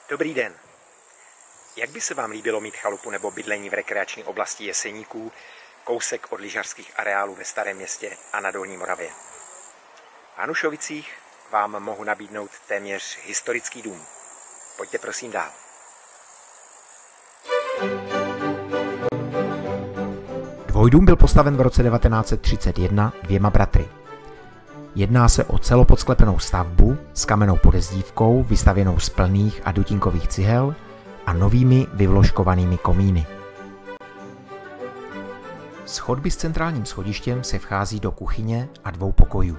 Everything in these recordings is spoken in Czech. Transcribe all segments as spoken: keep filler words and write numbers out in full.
Dobrý den. Jak by se vám líbilo mít chalupu nebo bydlení v rekreační oblasti Jeseníků, kousek od lyžařských areálů ve Starém Městě a na Dolní Moravě? V Hanušovicích vám mohu nabídnout téměř historický dům. Pojďte prosím dál. Dvojdům byl postaven v roce devatenáct set třicet jedna dvěma bratry. Jedná se o celopodsklapenou stavbu s kamennou podezdívkou vystavěnou z plných a dutinkových cihel a novými vyvložkovanými komíny. Z chodby s centrálním schodištěm se vchází do kuchyně a dvou pokojů.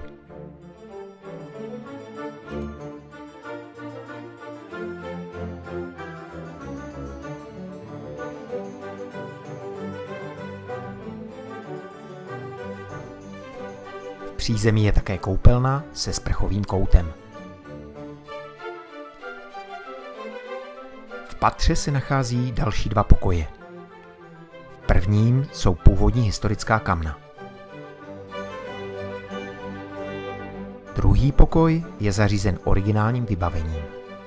V přízemí je také koupelna se sprchovým koutem. V patře se nachází další dva pokoje. V prvním jsou původní historická kamna. Druhý pokoj je zařízen originálním vybavením.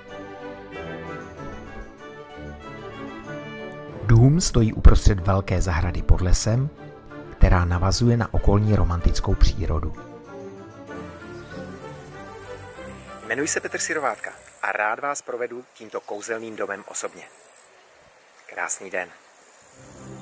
Dům stojí uprostřed velké zahrady pod lesem, která navazuje na okolní romantickou přírodu. Jmenuji se Petr Sirovátka a rád vás provedu tímto kouzelným domem osobně. Krásný den.